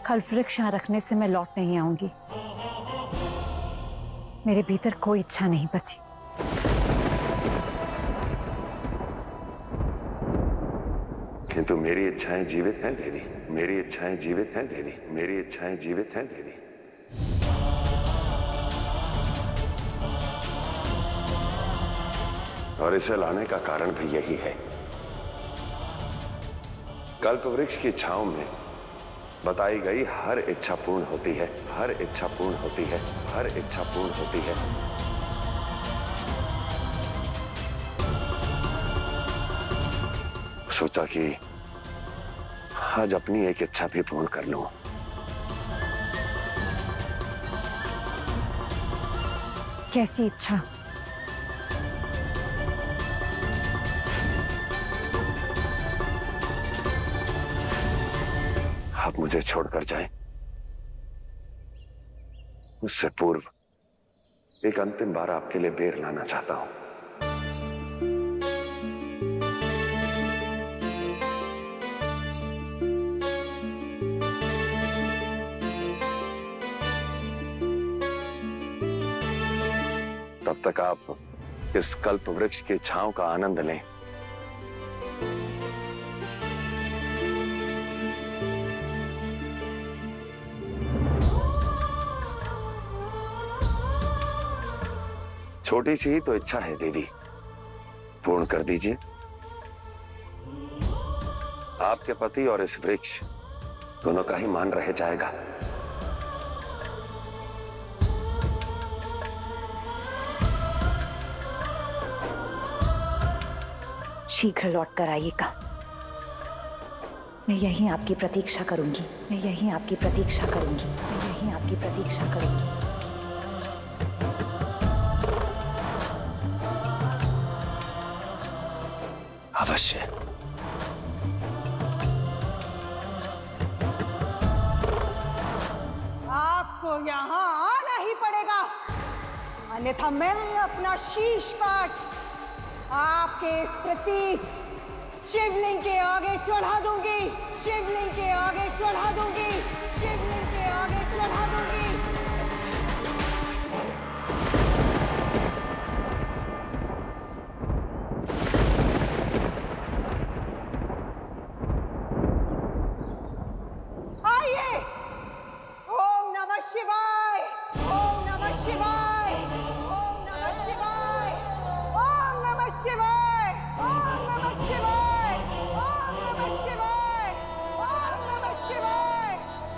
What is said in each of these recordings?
कल्प वृक्ष यहाँ रखने से मैं लौट नहीं आऊंगी। मेरे भीतर कोई इच्छा नहीं बची। किंतु मेरी इच्छाएं जीवित हैं देवी, मेरी इच्छाएं जीवित हैं देवी, मेरी इच्छाएं जीवित हैं देवी। और इसे लाने का कारण भी यही है। कल्प वृक्ष की छांव में बताई गई हर इच्छा पूर्ण होती है, हर इच्छा पूर्ण होती है, हर इच्छा पूर्ण होती है। सोचा कि आज अपनी एक इच्छा भी पूर्ण कर लूं। कैसी इच्छा? आप मुझे छोड़कर जाएं। उससे पूर्व एक अंतिम बार आपके लिए बेर लाना चाहता हूं। तब तक आप इस कल्प वृक्ष की छांव का आनंद लें। छोटी सी ही तो इच्छा है देवी, पूर्ण कर दीजिए। आपके पति और इस वृक्ष दोनों का ही मान रह जाएगा। शीघ्र लौट कर आइएगा। मैं यहीं आपकी प्रतीक्षा करूंगी, मैं यहीं आपकी प्रतीक्षा करूंगी, मैं यहीं आपकी प्रतीक्षा करूंगी। अवश्य। आपको यहाँ आना ही पड़ेगा, अन्यथा मैं अपना शीश काट आपके इस प्रतीक शिवलिंग के आगे चढ़ा दूंगी, शिवलिंग के आगे चढ़ा दूंगी, शिवलिंग के आगे चढ़ा दूंगी। आइए। ओम नमः शिवाय, ओम नमः शिवाय, ओम नमः शिवाय, ओम नमः शिवाय, ओम नमः शिवाय, ओम नमः शिवाय, ओम नमः शिवाय।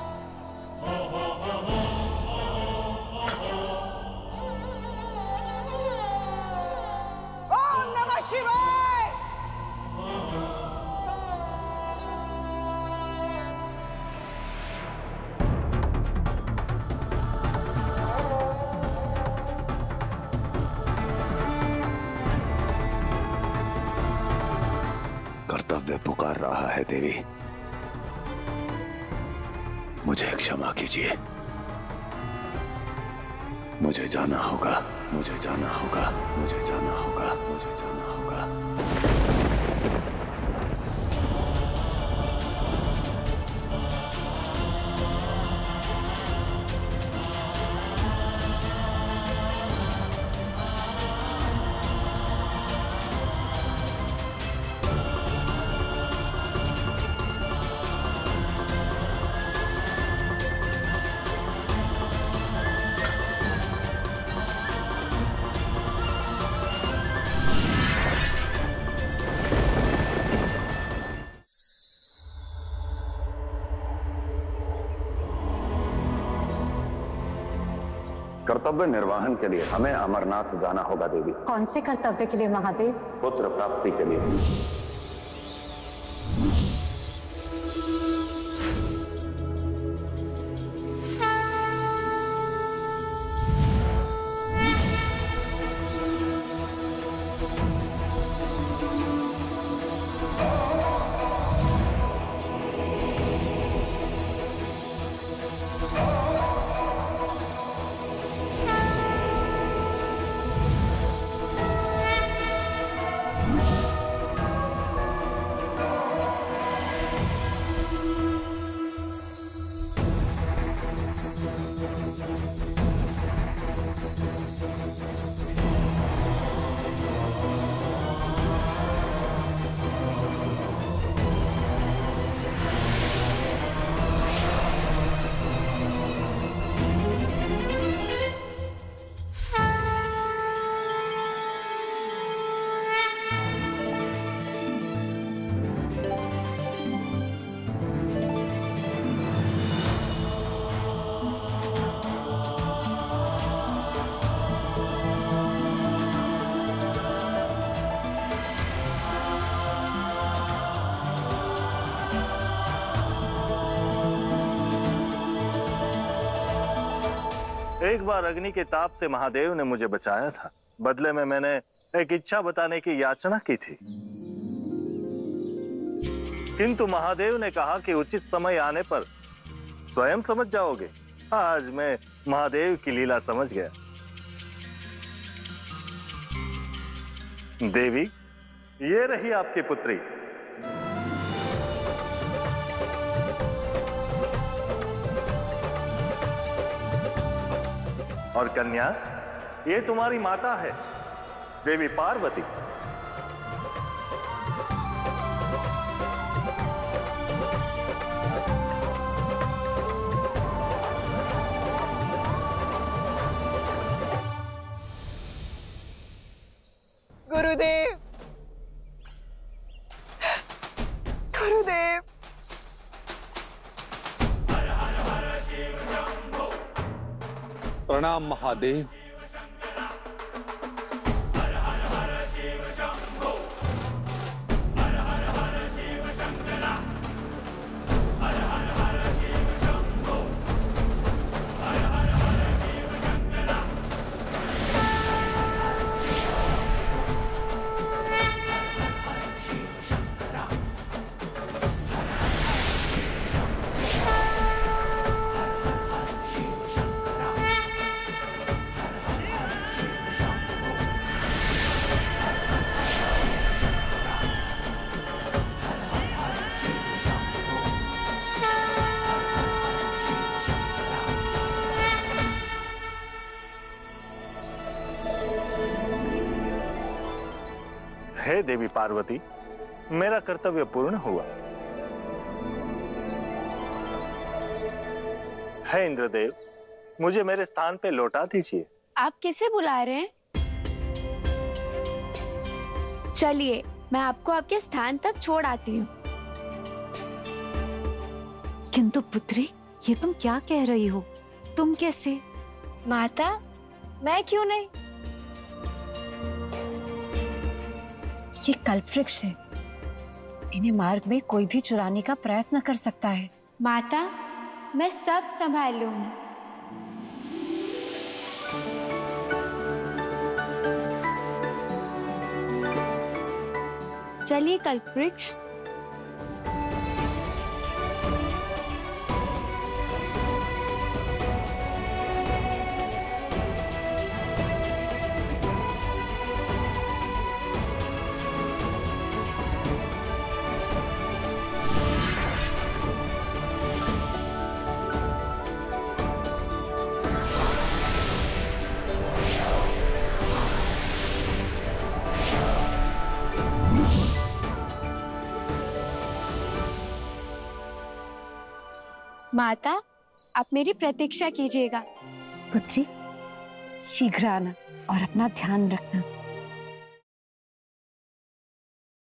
ओम नमः शिवाय। कर्तव्य पुकार रहा है देवी, मुझे क्षमा कीजिए। मुझे जाना होगा, मुझे जाना होगा, मुझे जाना होगा, मुझे जाना होगा। कर्तव्य निर्वहन के लिए हमें अमरनाथ जाना होगा देवी। कौन से कर्तव्य के लिए महादेव? पुत्र प्राप्ति के लिए। एक बार अग्नि के ताप से महादेव ने मुझे बचाया था। बदले में मैंने एक इच्छा बताने की याचना की थी, किंतु महादेव ने कहा कि उचित समय आने पर स्वयं समझ जाओगे। आज मैं महादेव की लीला समझ गया। देवी, ये रही आपकी पुत्री। और कन्या, ये तुम्हारी माता है, देवी पार्वती। गुरुदेव, गुरुदेव, प्रणाम महादेव। हे देवी पार्वती, मेरा कर्तव्य पूर्ण हुआ। हे इंद्रदेव, मुझे मेरे स्थान पे लौटा दीजिए। आप किसे बुला रहे हैं? चलिए, मैं आपको आपके स्थान तक छोड़ आती हूँ। किंतु पुत्री, ये तुम क्या कह रही हो? तुम कैसे? माता, मैं क्यों नहीं? ये कल्पवृक्ष है, इन्हें मार्ग में कोई भी चुराने का प्रयत्न कर सकता है। माता, मैं सब संभाल लूंगी। चलिए कल्पवृक्ष। माता, आप मेरी प्रतीक्षा कीजिएगा। पुत्री, शीघ्र आना और अपना ध्यान रखना।